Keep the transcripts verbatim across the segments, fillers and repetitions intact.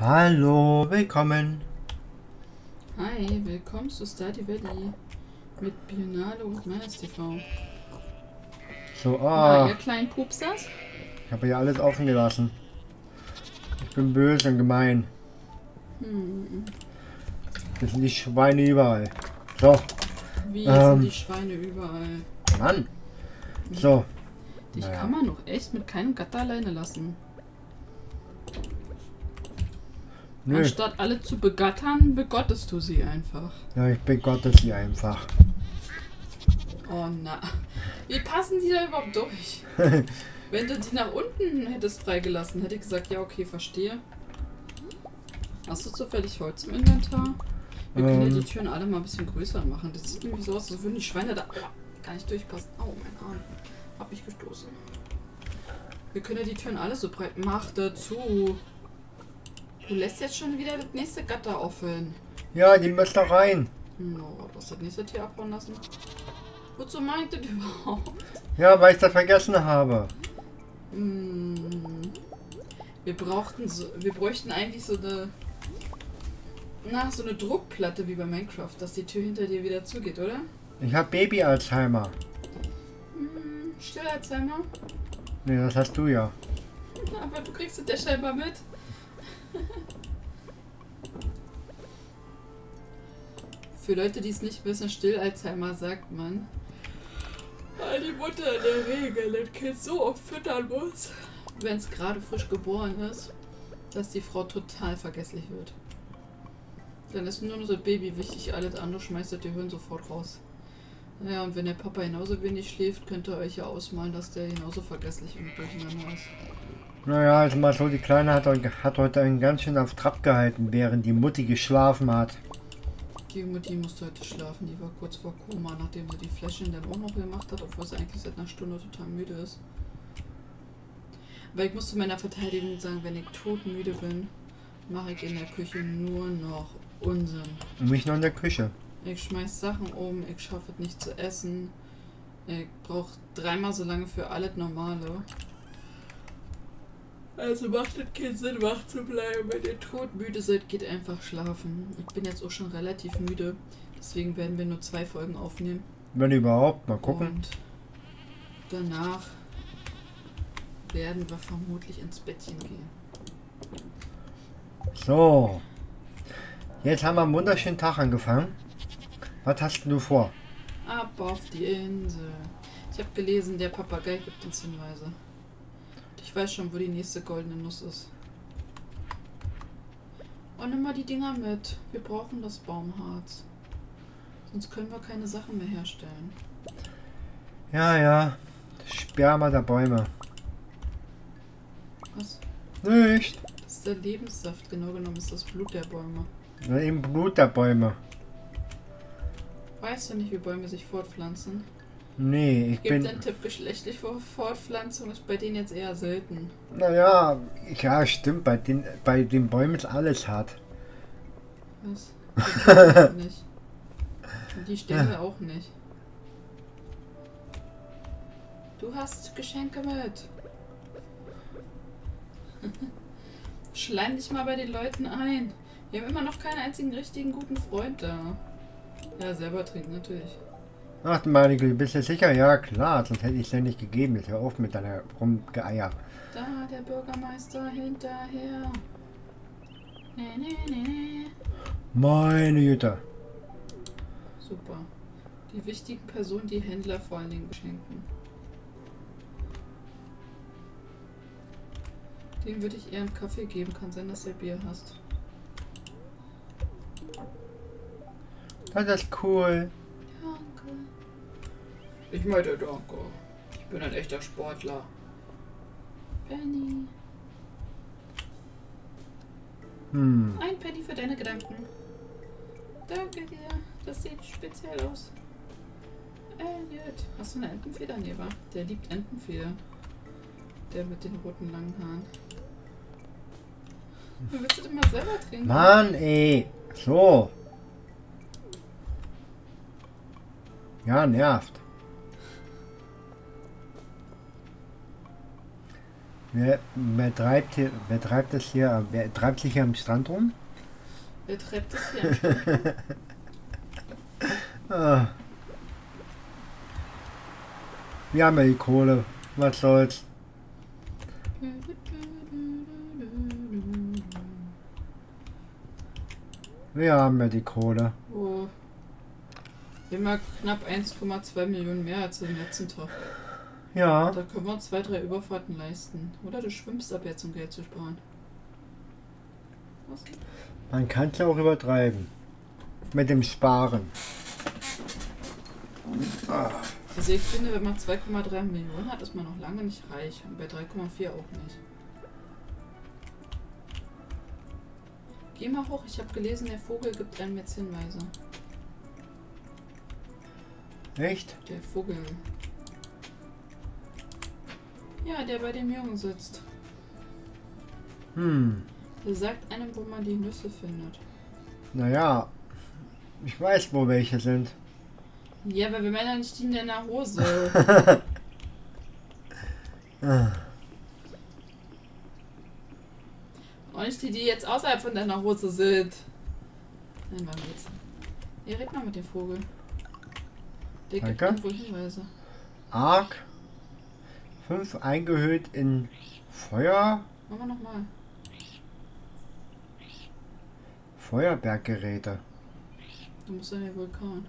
Hallo, willkommen. Hi, willkommen zu Stardew Valley mit Bionalo und Myers T V. So, Na, ah, ihr kleinen Pupsers? ich habe hier alles offen gelassen. Ich bin böse und gemein. Hm, Das sind die Schweine überall. So, wie Ähm. sind die Schweine überall? Mann. So, Dich naja. kann man doch echt mit keinem Gatter alleine lassen. Nö. Anstatt alle zu begattern, begottest du sie einfach. Ja, ich begotte sie einfach. Oh na. Wie passen die da überhaupt durch? Wenn du die nach unten hättest freigelassen, hätte ich gesagt, ja okay, verstehe. Hast du zufällig Holz im Inventar? Wir können ja Ähm. die Türen alle mal ein bisschen größer machen. Das sieht nämlich so aus, als würden die Schweine da oh, gar nicht durchpassen. Oh, mein Arm. Hab mich gestoßen. Wir können ja die Türen alle so breit. Mach dazu. Du lässt jetzt schon wieder das nächste Gatter offen. Ja, die müssen da rein. No, du hast das nächste Tier abhauen lassen. Wozu meint das überhaupt? Ja, weil ich das vergessen habe. Hm. Wir brauchten so, wir bräuchten eigentlich so eine, na, so eine Druckplatte wie bei Minecraft, dass die Tür hinter dir wieder zugeht, oder? Ich habe Baby-Alzheimer. Hm, Still-Alzheimer. Nee, das hast du ja. Aber du kriegst es ja scheinbar mit. Für Leute, die es nicht wissen, Still-Alzheimer sagt man, weil die Mutter in der Regel das Kind so oft füttern muss, wenn es gerade frisch geboren ist, dass die Frau total vergesslich wird. Dann ist nur noch so Baby wichtig, alles andere schmeißt das Gehirn sofort raus. Ja, und wenn der Papa genauso wenig schläft, könnt ihr euch ja ausmalen, dass der genauso vergesslich und durcheinander ist. Naja, also mal so, die Kleine hat, hat heute einen ganz schön auf Trab gehalten, während die Mutti geschlafen hat. Die Mutti musste heute schlafen, die war kurz vor Koma, nachdem sie die Fläschchen dann auch noch gemacht hat, obwohl sie eigentlich seit einer Stunde total müde ist. Weil ich muss zu meiner Verteidigung sagen, wenn ich todmüde bin, mache ich in der Küche nur noch Unsinn. Und mich noch in der Küche. Ich schmeiß Sachen um, ich schaffe es nicht zu essen. Ich brauche dreimal so lange für alles Normale. Also macht es keinen Sinn, wach zu bleiben. Wenn ihr todmüde seid, geht einfach schlafen. Ich bin jetzt auch schon relativ müde. Deswegen werden wir nur zwei Folgen aufnehmen. Wenn überhaupt, mal gucken. Und danach werden wir vermutlich ins Bettchen gehen. So. Jetzt haben wir einen wunderschönen Tag angefangen. Was hast du vor? Ab auf die Insel. Ich habe gelesen, der Papagei gibt uns Hinweise. Ich weiß schon, wo die nächste goldene Nuss ist. Und nimm mal die Dinger mit. Wir brauchen das Baumharz. Sonst können wir keine Sachen mehr herstellen. Ja, ja. Sperma der Bäume. Was? Nicht. Das ist der Lebenssaft. Genau genommen ist das Blut der Bäume. Na, im Blut der Bäume. Weißt du nicht, wie Bäume sich fortpflanzen? Nee, ich Gibt bin... den Tipp, geschlechtliche Fortpflanzung ist bei denen jetzt eher selten. Naja, ja, stimmt. Bei den, bei den Bäumen ist alles hart. Was? Die Bäume nicht. Und die Stämme auch nicht. Du hast Geschenke mit. Schleim dich mal bei den Leuten ein. Wir haben immer noch keinen einzigen richtigen guten Freund da. Ja, selber trinken natürlich. Ach, meine Güte, bist du sicher? Ja, klar, sonst hätte ich es ja nicht gegeben. Jetzt hör auf mit deiner Rumgeeier. Da, der Bürgermeister hinterher. Nee, nee, nee, nee. Meine Güte. Super. Die wichtigen Personen, die Händler vor allen Dingen beschenken. Dem würde ich eher einen Kaffee geben. Kann sein, dass er Bier hast. Das ist cool. Danke. Ich meinte danke. Ich bin ein echter Sportler. Penny. Hm. Ein Penny für deine Gedanken. Danke dir. Das sieht speziell aus. Elliot. Hast du eine Entenfeder? Nee, wa? Der liebt Entenfeder. Der mit den roten langen Haaren. Willst du denn mal selber trinken? Mann, ey. So. Ja, nervt. Wer, wer, treibt hier, wer treibt das hier? Wer treibt sich hier am Strand rum? Wer treibt das hier am Strand? Ah. Wir haben ja die Kohle. Was soll's? Wir haben ja die Kohle. Oh. Immer knapp eins Komma zwei Millionen mehr als am letzten Tag. Ja. Da können wir uns zwei, drei Überfahrten leisten. Oder du schwimmst ab jetzt, um Geld zu sparen. Was? Man kann es ja auch übertreiben. Mit dem Sparen. Ah. Also ich finde, wenn man zwei Komma drei Millionen hat, ist man noch lange nicht reich. Und bei drei Komma vier auch nicht. Geh mal hoch, ich habe gelesen, der Vogel gibt einem jetzt Hinweise. Echt? Der Vogel. Ja, der bei dem Jungen sitzt. Hm. Der sagt einem, wo man die Nüsse findet. Naja. Ich weiß, wo welche sind. Ja, aber wir meinen ja nicht die in deiner Hose. Und nicht die, die jetzt außerhalb von deiner Hose sind. Nein, mal jetzt. Ja, red mal mit dem Vogel. Der gibt Danke. irgendwo Hinweise. Arg. fünf eingehüllt in Feuer. Machen wir nochmal. Feuerberggeräte. Du musst in den Vulkan.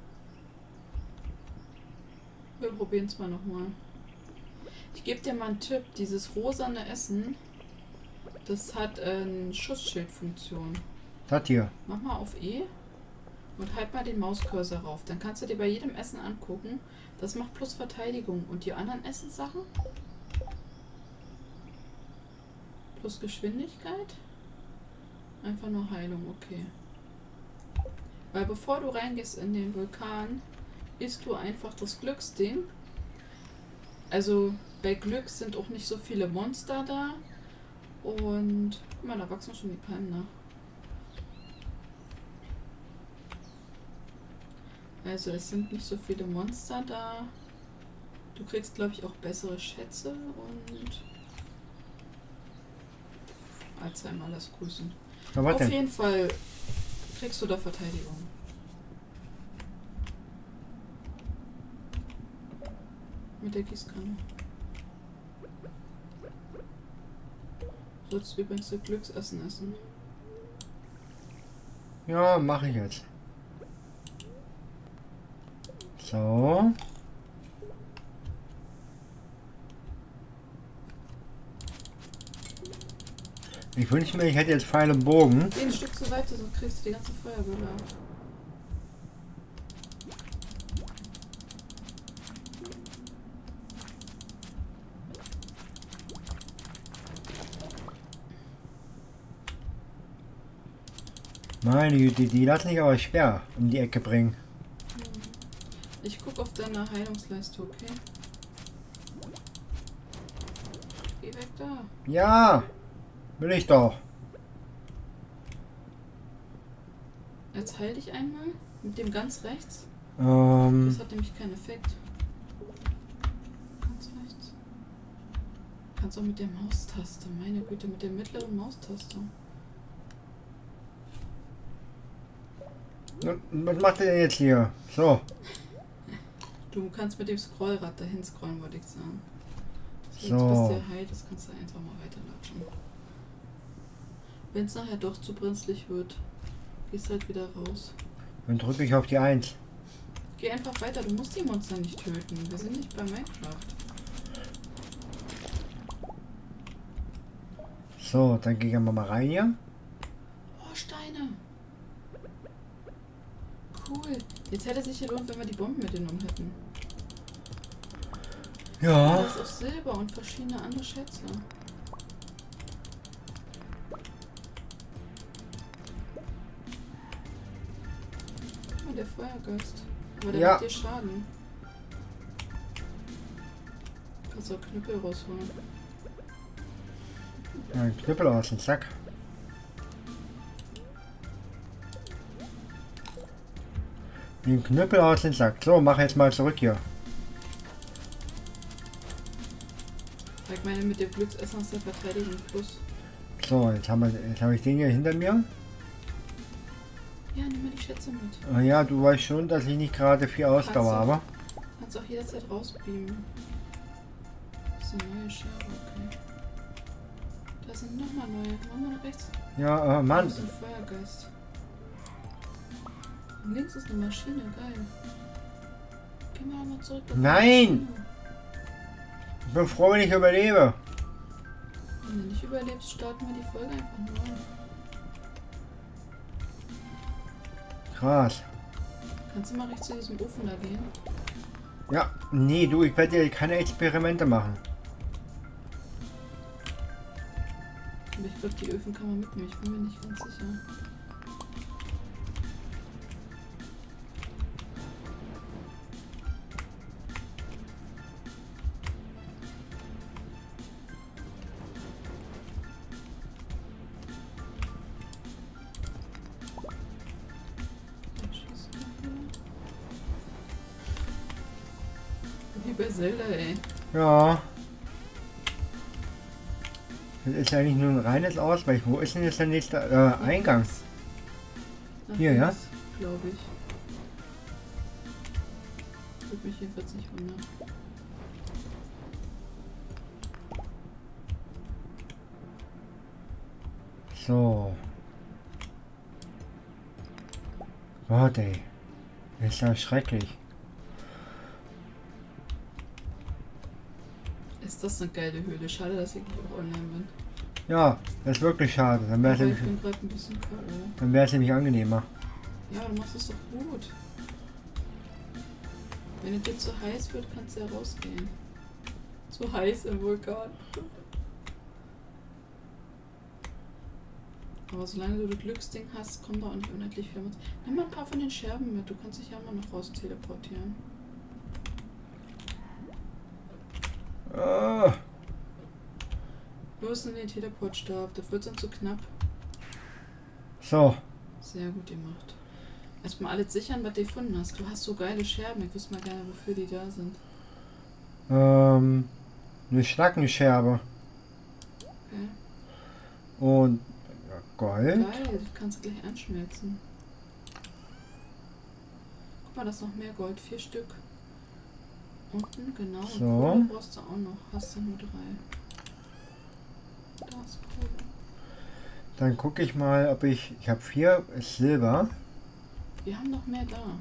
Wir probieren es mal nochmal. Ich gebe dir mal einen Tipp. Dieses rosane Essen, das hat eine Schutzschildfunktion. Das hier. Mach mal auf E und halt mal den Mauscursor rauf. Dann kannst du dir bei jedem Essen angucken. Das macht plus Verteidigung. Und die anderen Essenssachen? Plus Geschwindigkeit? Einfach nur Heilung, okay. Weil bevor du reingehst in den Vulkan, isst du einfach das Glücksding. Also bei Glück sind auch nicht so viele Monster da. Und guck mal, da wachsen schon die Palmen nach. Also es sind nicht so viele Monster da. Du kriegst, glaube ich, auch bessere Schätze und Alzheimer, lass grüßen. Na, was Auf denn? jeden Fall kriegst du da Verteidigung. Mit der Gießkanne. Du sollst übrigens das Glücksessen essen. Ja, mache ich jetzt. So. Ich wünsche mir, ich hätte jetzt Pfeil und Bogen. Geh ein Stück zur Seite, sonst kriegst du die ganze Feuerbälle ab. Meine Güte, die lassen sich aber schwer um die Ecke bringen. Ich guck auf deine Heilungsleiste, okay? Geh weg da. Ja, will ich doch. Jetzt heil dich einmal mit dem ganz rechts. Ähm, Das hat nämlich keinen Effekt. Ganz rechts. Kannst auch mit der Maustaste, meine Güte, mit der mittleren Maustaste. was macht ihr denn jetzt hier? So. Du kannst mit dem Scrollrad dahin scrollen, wollte ich sagen. So, So. jetzt bist du ja heil, das kannst du einfach mal weiterlatschen. Wenn es nachher doch zu brenzlig wird, gehst halt wieder raus. Dann drücke ich auf die eins. Geh einfach weiter, du musst die Monster nicht töten. Wir sind nicht bei Minecraft. So, dann gehe ich mal rein hier. Oh, Steine! Cool. Jetzt hätte es sich gelohnt, wenn wir die Bomben mitgenommen hätten. Ja. Da ist auch Silber und verschiedene andere Schätze. Oh, der Feuergeist. Aber der Ja. macht dir Schaden. Kannst auch Knüppel rausholen. Ein Knüppel aus dem Sack. Den Knüppel aus dem Sack. So, mach jetzt mal zurück hier. Ich meine, mit dem Glücksessen aus der Verteidigung plus. So, jetzt habe jetzt hab ich den hier hinter mir. Ja, nimm mal die Schätze mit. Ah ja, du weißt schon, dass ich nicht gerade viel Ausdauer habe. Kannst auch jederzeit rausbeamen. Das ist eine neue Schere, okay. Da sind nochmal neue. Machen wir nach rechts. Ja, äh, Mann. Das ist ein Feuergeist. Und links ist eine Maschine, geil. Gehen wir auch mal zurück. Nein! Ich bin froh, wenn ich überlebe. Wenn du nicht überlebst, starten wir die Folge einfach neu. Krass. Kannst du mal rechts zu diesem Ofen da gehen? Ja, nee, du, ich werde dir keine Experimente machen. Aber ich glaube, die Öfen kann man mitnehmen. Ich bin mir nicht ganz sicher. Wie bei Zelda, ey. Ja. Das ist eigentlich nur ein reines Ausweich. Wo ist denn jetzt der nächste äh, Eingang? Nach Hier, ja? Glaube ich. Würde mich jedenfalls nicht wundern. So. Gott, ey. Ist ja schrecklich. Ist das eine geile Höhle? Schade, dass ich nicht auch online bin. Ja, das ist wirklich schade. Dann wäre es Aber ich nämlich, bin gerade ein bisschen K O. dann wär's nämlich angenehmer. Ja, du machst es doch gut. Wenn es dir zu heiß wird, kannst du ja rausgehen. Zu heiß im Vulkan. Aber solange du das Glücksding hast, kommt da auch nicht unendlich viel mit. Nimm mal ein paar von den Scherben mit, du kannst dich ja mal noch raus teleportieren. Ah, Los in den Teleportstab, das wird sonst zu knapp. so. Sehr gut gemacht. Erstmal alles sichern, was du gefunden hast. Du hast so geile Scherben, ich wüsste mal gerne, wofür die da sind. Ähm, eine Schnackenscherbe. Okay. Und ja, Gold. Geil, das kannst du gleich anschmelzen. Guck mal, das ist noch mehr Gold, vier Stück. Unten, genau. Und So. Kohle brauchst du auch noch. Hast du nur drei. Da ist Kohle. Dann gucke ich mal, ob ich... Ich habe vier Silber. Wir haben noch mehr da.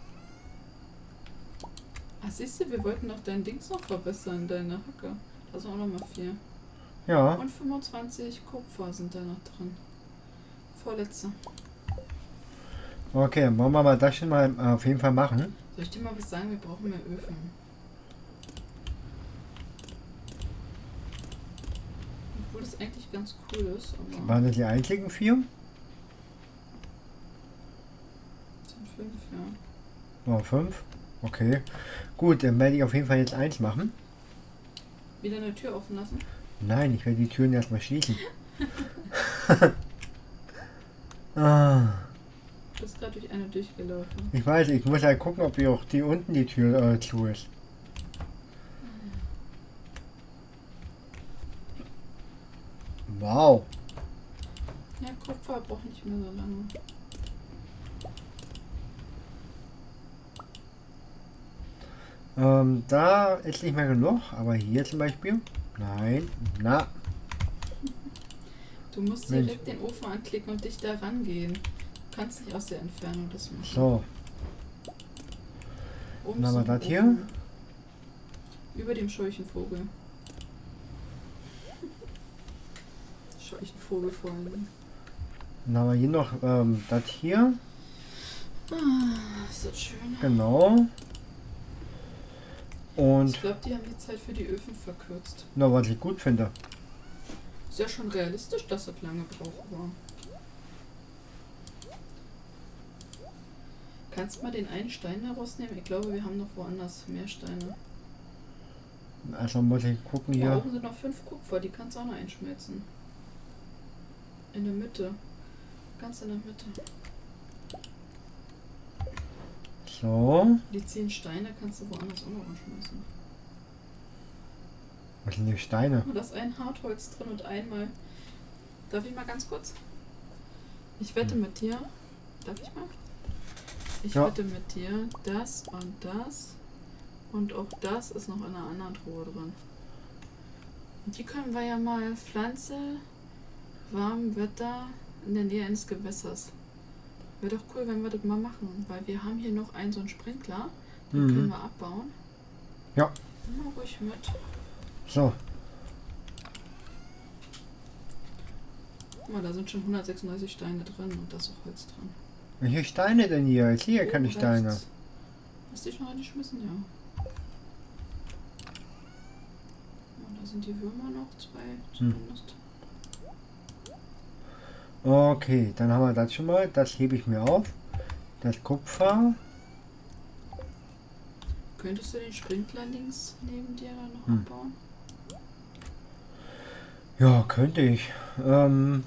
Ach, siehst du, wir wollten doch dein Dings noch verbessern, deine Hacke. Da sind auch noch mal vier. Ja. Und fünfundzwanzig Kupfer sind da noch drin. Vorletzte. Okay, dann wollen wir mal das schon mal äh, auf jeden Fall machen. Soll ich dir mal was sagen? Wir brauchen mehr Öfen. Obwohl das eigentlich ganz cool ist, aber Waren das die einzigen vier? es sind fünf, ja. Oh, fünf. Okay. Gut, dann werde ich auf jeden Fall jetzt eins machen. Wieder eine Tür offen lassen? Nein, ich werde die Türen erstmal schließen. ah, Du bist gerade durch eine durchgelaufen. ich weiß, ich muss halt gucken, ob die auch die unten die Tür äh, zu ist. Wow. Ja, Kupfer braucht nicht mehr so lange. Ähm, da ist nicht mehr genug, aber hier zum Beispiel. Nein, na, Du musst Mensch. direkt den Ofen anklicken und dich da rangehen. Du kannst nicht aus der Entfernung das machen. so. Oben Dann ist haben wir ein das hier. Ofen. Über dem Scheuchenvogel. Scheuchenvogel vor allem. Dann haben wir hier noch ähm, das hier. Ah, ist das schön. Genau. Und Ich glaube, die haben die Zeit für die Öfen verkürzt. na, was ich gut finde. Ist ja schon realistisch, dass das lange braucht, aber. Kannst du mal den einen Stein da rausnehmen? Ich glaube, wir haben noch woanders mehr Steine. Also muss ich gucken Da hier. oben sind noch fünf Kupfer, die kannst du auch noch einschmelzen. In der Mitte. Ganz in der Mitte. So. Die zehn Steine kannst du woanders auch noch anschmeißen. Was sind die Steine? Da ist ein Hartholz drin und einmal. Darf ich mal ganz kurz? Ich wette mit dir. Darf ich mal? Ich Ja. wette mit dir, das und das und auch das ist noch in einer anderen Truhe drin. Und die können wir ja mal Pflanze, warm Wetter in der Nähe eines Gewässers. Wäre doch cool, wenn wir das mal machen, weil wir haben hier noch einen so einen Sprinkler, den Mhm. können wir abbauen. Ja. Nimm mal ruhig mit. So. Guck mal, da sind schon hundertsechsunddreißig Steine drin und da ist auch Holz drin. Welche Steine denn hier? Ich sehe keine Oben Steine. rechts. Hast du die schon reingeschmissen? Ja. Oh, da sind die Würmer noch, zwei zumindest. Okay, dann haben wir das schon mal. Das hebe ich mir auf. Das Kupfer. Könntest du den Sprinkler links neben dir dann noch Hm. abbauen? Ja, könnte ich. Ähm,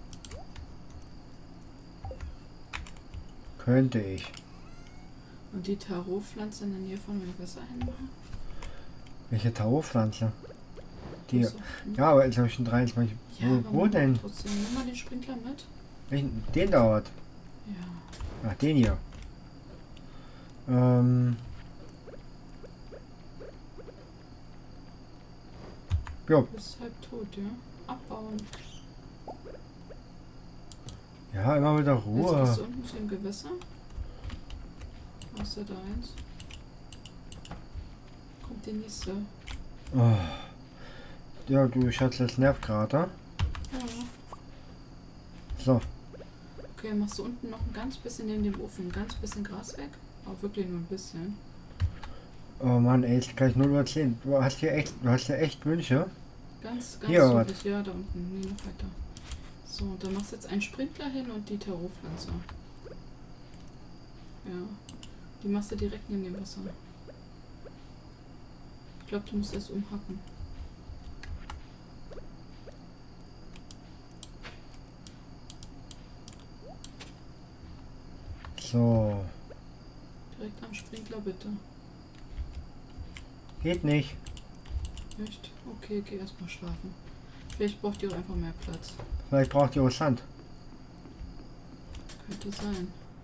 könnte ich. Und die Tarotpflanze in der Nähe von dem Wasser hinmachen? Welche Tarotpflanze? Die. Achso, hm. Ja, aber jetzt habe ich schon dreiundzwanzig. Ja, wo aber wo mach denn? Trotzdem, nimm mal den Sprinkler mit. Welchen- Den dauert. Ja. Ach, den hier. Ähm. Jo, Du bist halb tot, ja? Abbauen. ja, immer wieder Jetzt Ruhe. bist du unten zu dem Gewässer. Was ist da eins? Kommt die nächste. Oh. Ja, du Schatz, das nervt gerade. Ja. So, Okay, machst du unten noch ein ganz bisschen neben dem Ofen, ein ganz bisschen Gras weg. Aber wirklich nur ein bisschen. oh Mann, ey, ist gleich null Uhr zehn. Du hast hier echt, du hast hier echt Wünsche. Ganz, ganz Hier, oder südlich, ja, da unten, nee, noch weiter. So, und dann machst du jetzt einen Sprinkler hin und die Tarotpflanze. Ja, die machst du direkt neben dem Wasser. Ich glaube, du musst erst umhacken. So, Direkt am Sprinkler, bitte. geht nicht. Echt? Okay, geh erstmal schlafen. Vielleicht braucht ihr auch einfach mehr Platz. Vielleicht braucht ihr auch Sand. Könnte sein.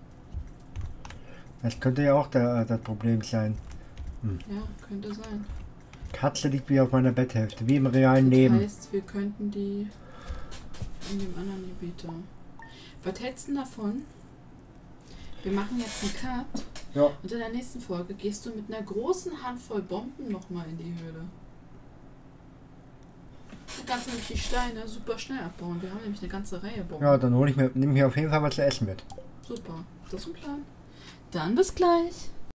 Das könnte ja auch der, das Problem sein. Ja, könnte sein. Katze liegt wie auf meiner Betthälfte, wie im realen Das Leben. heißt, wir könnten die in dem anderen Gebiet da. Was hältst du denn davon? Wir machen jetzt einen Cut Ja, und in der nächsten Folge gehst du mit einer großen Handvoll Bomben nochmal in die Höhle. Du kannst nämlich die Steine super schnell abbauen. Wir haben nämlich eine ganze Reihe Bomben. ja, dann hole ich mir, nehme ich mir auf jeden Fall was zu essen mit. Super. Das ist ein Plan. Dann bis gleich.